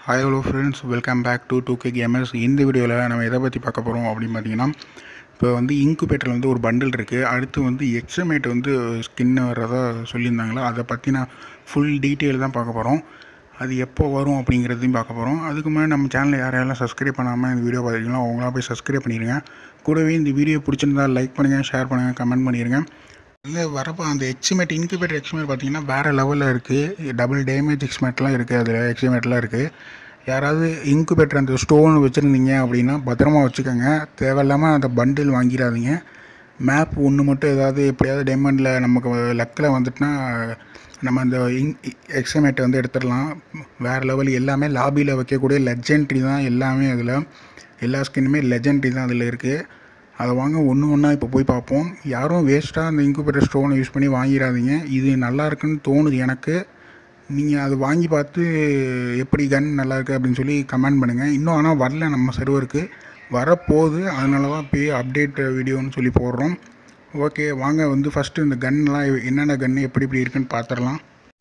Hi hello friends, welcome back to 2K Gamers. இந்த வீடியோவில் நம்ம எதை பற்றி பார்க்க போகிறோம் அப்படின்னு பார்த்தீங்கன்னா, இப்போ வந்து இன்குபேட்டரில் வந்து ஒரு பண்டில் இருக்குது. அடுத்து வந்து xm8 வந்து ஸ்கின் வர்றதா சொல்லியிருந்தாங்களா, அதை பற்றி நான் ஃபுல் டீட்டெயில் தான் பார்க்க போகிறோம். அது எப்போ வரும் அப்படிங்கிறதையும் பார்க்க போகிறோம். அதுக்கு முன்னாடி நம்ம சேனலில் யாரெல்லாம் சப்ஸ்கிரைப் பண்ணாமல் இந்த வீடியோ பார்த்துருக்கீங்களோ அவங்களாம் போய் சப்ஸ்கிரைப் பண்ணிடுங்க. கூடவே இந்த வீடியோ பிடிச்சிருந்தால் லைக் பண்ணுங்கள், ஷேர் பண்ணுங்கள், கமெண்ட் பண்ணிடுங்க. இந்த வரப்போ அந்த xm8 இன்குபேட்டர் xm8 பார்த்தீங்கன்னா வேறு லெவலில் இருக்குது. டபுள் டேமேஜ் xm8லாம் இருக்குது, அதில் xm8லாம் இருக்குது. யாராவது இன்குபேட்டர் அந்த ஸ்டோன் வச்சுருந்தீங்க அப்படின்னா பத்திரமா வச்சுக்கோங்க. தேவையில்லாமல் அந்த பண்டில் வாங்கிடாதீங்க. மேப் ஒன்று மட்டும் ஏதாவது எப்படியாவது டைமண்டில் நமக்கு லக்கில் வந்துட்டுனா நம்ம அந்த xm8 வந்து எடுத்துடலாம். வேறு லெவல். எல்லாமே லாபியில் வைக்கக்கூடிய லெஜெண்ட்ரி தான் எல்லாமே. அதில் எல்லா ஸ்கின்னுமே லெஜெண்ட்ரி தான் அதில் இருக்குது. அதை வாங்க ஒன்று ஒன்றா இப்போ போய் பார்ப்போம். யாரும் வேஸ்ட்டாக அந்த இன்குபேட்டர் ஸ்டோனை யூஸ் பண்ணி வாங்கிடாதீங்க. இது நல்லா இருக்குன்னு தோணுது எனக்கு. நீங்கள் அது வாங்கி பார்த்து எப்படி கன் நல்லாயிருக்கு அப்படின்னு சொல்லி கமெண்ட் பண்ணுங்கள். இன்னும் ஆனால் வரல நம்ம சர்வருக்கு, வரப்போகுது. அதனால தான் போய் அப்டேட் வீடியோன்னு சொல்லி போடுறோம். ஓகே வாங்க வந்து ஃபஸ்ட்டு இந்த கன்லாம் என்னென்ன கன்று எப்படி இருக்குன்னு பார்த்துடலாம்.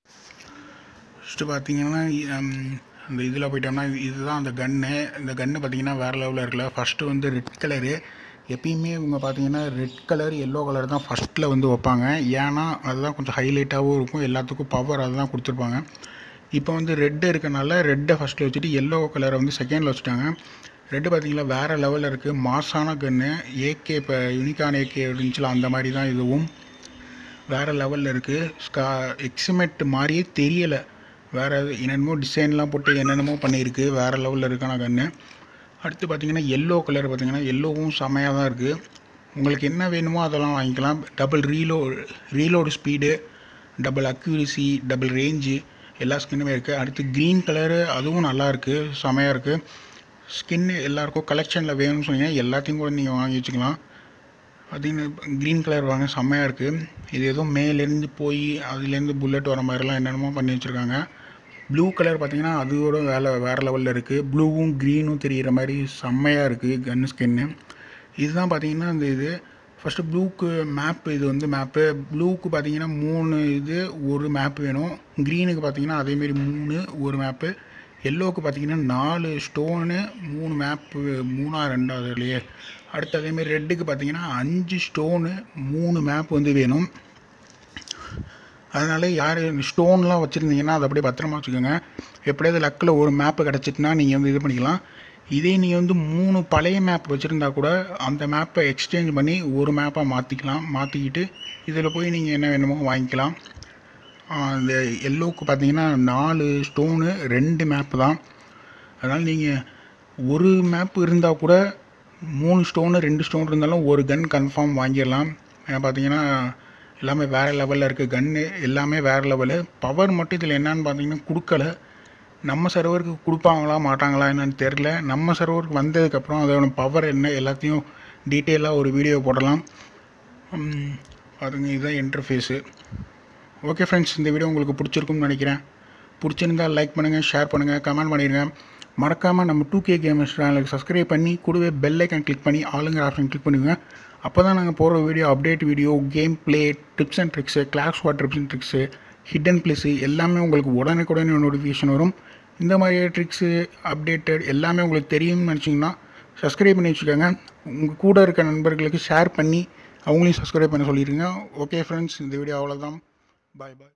ஃபஸ்ட்டு பார்த்தீங்கன்னா இந்த இதில் போயிட்டோம்னா இதுதான் அந்த கன்று. இந்த கன்று பார்த்திங்கன்னா வேறு லெவலில் இருக்குல்ல. ஃபஸ்ட்டு வந்து ரெட் கலரு. எப்பயுமே இவங்க பார்த்தீங்கன்னா ரெட் கலர் எல்லோ கலர் தான் ஃபஸ்ட்டில் வந்து வைப்பாங்க. ஏன்னா அதுதான் கொஞ்சம் ஹைலைட்டாகவும் இருக்கும், எல்லாத்துக்கும் பவர் அதுதான் கொடுத்துருப்பாங்க. இப்போ வந்து ரெட்டு இருக்கனால ரெட்டை ஃபஸ்ட்டில் வச்சுட்டு எல்லோ கலரை வந்து செகண்டில் வச்சுட்டாங்க. ரெட்டு பார்த்திங்கன்னா வேறு லெவலில் இருக்குது. மாசான கன்று. ஏகே இப்போ யூனிக்கான ஏகே இருந்துச்சுல அந்த மாதிரி தான் இதுவும் வேறு லெவலில் இருக்குது. xm8 மாதிரியே தெரியலை. வேறு என்னென்னமோ டிசைன்லாம் போட்டு என்னென்னமோ பண்ணியிருக்கு. வேறு லெவலில் இருக்கான கன்று. அடுத்து பார்த்திங்கன்னா எல்லோ கலர். பார்த்திங்கன்னா எல்லோவும் செமையாக தான் இருக்குது. உங்களுக்கு என்ன வேணுமோ அதெல்லாம் வாங்கிக்கலாம். Double reload speed, double accuracy, double range எல்லா ஸ்கின்னுமே இருக்குது. அடுத்து க்ரீன் கலரு, அதுவும் நல்லாயிருக்கு, செமையாக இருக்குது. ஸ்கின்னு எல்லாேருக்கும் கலெக்ஷனில் வேணும்னு சொன்னீங்கன்னா எல்லாத்தையும் கூட நீங்கள் வாங்கி வச்சுக்கலாம். பார்த்திங்கன்னா க்ரீன் கலர் வாங்க செம்மையாக இருக்குது. இது எதுவும் மேலேருந்து போய் அதுலேருந்து புல்லட் வர மாதிரிலாம் என்னென்னமோ பண்ணி வச்சுருக்காங்க. ப்ளூ கலர் பார்த்திங்கன்னா அதோட வேறு லெவலில் இருக்குது. ப்ளூவும் க்ரீனும் தெரிகிற மாதிரி செம்மையாக இருக்குது கன் ஸ்கின்னு. இதுதான் பார்த்திங்கன்னா இந்த இது ஃபஸ்ட்டு ப்ளூக்கு மேப்பு. இது வந்து மேப்பு ப்ளூக்கு பார்த்திங்கன்னா 3 இது ஒரு மேப்பு வேணும். க்ரீனுக்கு பார்த்திங்கன்னா அதேமாரி 3 ஒரு மேப்பு. எல்லோவுக்கு பார்த்திங்கன்னா 4 ஸ்டோனு 3 மேப்பு, 3 இல்லையே. அடுத்து அதேமாரி ரெட்டுக்கு பார்த்திங்கன்னா 5 ஸ்டோனு 3 மேப் வந்து வேணும். அதனால் யார் ஸ்டோன்லாம் வச்சுருந்தீங்கன்னா அதை அப்படியே பத்திரமா வச்சுக்கோங்க. எப்படியாவது லக்கில் ஒரு மேப்பு கிடச்சிட்டுனா நீங்கள் வந்து இது பண்ணிக்கலாம். இதே நீங்கள் வந்து 3 பழைய மேப் வச்சுருந்தா கூட அந்த மேப்பை எக்ஸ்சேஞ்ச் பண்ணி ஒரு மேப்பாக மாற்றிக்கலாம். மாற்றிக்கிட்டு இதில் போய் நீங்கள் என்ன வேணுமோ வாங்கிக்கலாம். இந்த எல்லோவுக்கு பார்த்தீங்கன்னா 4 ஸ்டோனு 2 மேப்பு தான். அதனால் நீங்கள் ஒரு மேப்பு இருந்தால் கூட 3 ஸ்டோனு 2 ஸ்டோன் இருந்தாலும் ஒரு கன் கன்ஃபார்ம் வாங்கிடலாம். பார்த்தீங்கன்னா எல்லாமே வேறு லெவலில் இருக்குது. கன்று எல்லாமே வேறு லெவலு. பவர் மட்டும் இதில் என்னன்னு பார்த்தீங்கன்னா கொடுக்கல. நம்ம சர்வருக்கு கொடுப்பாங்களா மாட்டாங்களா என்னன்னு தெரில. நம்ம சர்வருக்கு வந்ததுக்கப்புறம் அதோட பவர் என்ன எல்லாத்தையும் டீட்டெயிலாக ஒரு வீடியோ போடலாம். பாருங்கள் இதுதான் இன்டர்ஃபேஸு. ஓகே ஃப்ரெண்ட்ஸ், இந்த வீடியோ உங்களுக்கு பிடிச்சிருக்கும்னு நினைக்கிறேன். பிடிச்சிருந்தால் லைக் பண்ணுங்கள், ஷேர் பண்ணுங்கள், கமெண்ட் பண்ணிடுங்க. மறக்காமல் நம்ம 2K Gamers சேனலுக்கு சப்ஸ்கிரைப் பண்ணி கூடவே பெல் ஐக்கான் கிளிக் பண்ணி ஆளுங்கிற ஆப்ஷன் கிளிக் பண்ணுங்க. அப்போ தான் நாங்கள் போகிற video update video, game play, tips and tricks, class what tips and tricks, hidden place எல்லாமே உங்களுக்கு உடனுக்குடனே நோட்டிஃபிகேஷன் வரும். இந்த மாதிரியே ட்ரிக்ஸு அப்டேட்டட் எல்லாமே உங்களுக்கு தெரியும்னு நினச்சிங்கன்னா சப்ஸ்கிரைப் பண்ணி வச்சுக்கோங்க. உங்கள் கூட இருக்க நண்பர்களுக்கு ஷேர் பண்ணி அவங்களையும் சப்ஸ்கிரைப் பண்ண சொல்லிடுங்க. ஓகே ஃப்ரெண்ட்ஸ், இந்த வீடியோ அவ்வளோதான். பாய் பாய்.